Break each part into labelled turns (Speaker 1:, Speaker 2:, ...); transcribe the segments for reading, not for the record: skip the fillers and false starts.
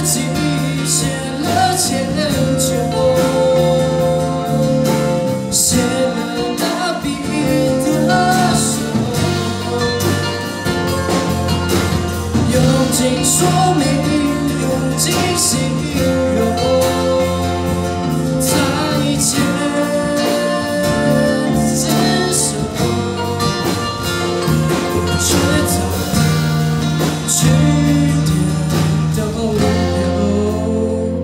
Speaker 1: 己写了千九，写了那笔的手，用尽说明，用尽形容，再见厮守，却在句点逗留。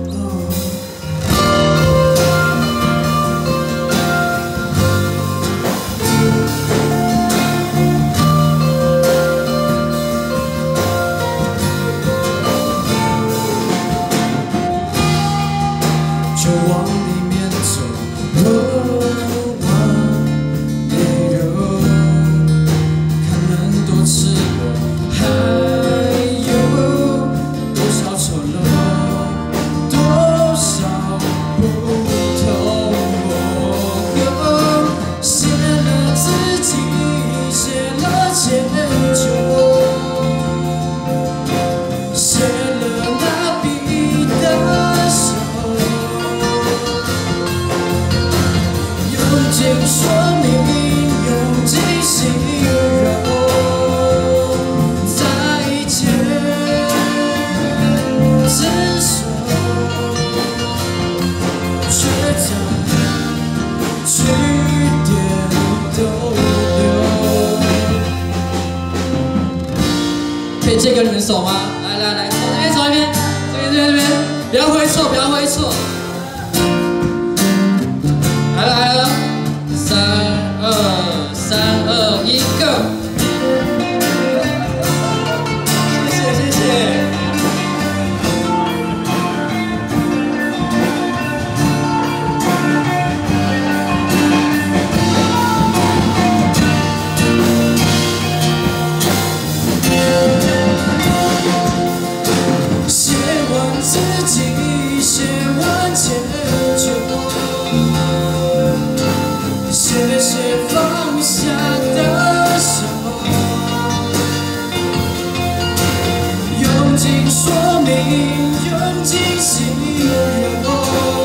Speaker 1: 就往里面走，往内揉，看很多次了，还有多少丑陋，多少不同。写了自己，写了千九，写了那笔的手。用尽说明，用尽形容，再见厮守，却在句点逗留。可以借给你们手吗？来，从这边走一边，这边，不要挥错，不要挥错。来了，3、2、1 ，Go！ 谢谢。写完自己，写完千九。谢谢放下的手，用尽说明，用尽形容，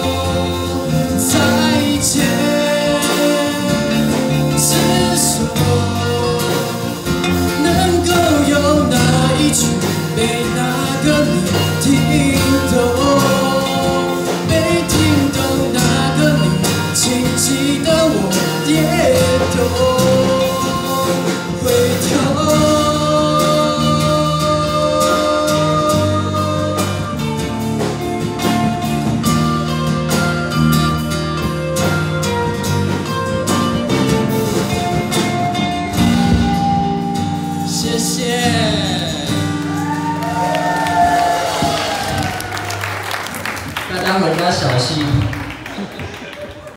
Speaker 1: 再见厮守，能够有哪一句被哪个你听懂？没听懂哪个你，请记得我。跌头回头，谢谢大家回家小心。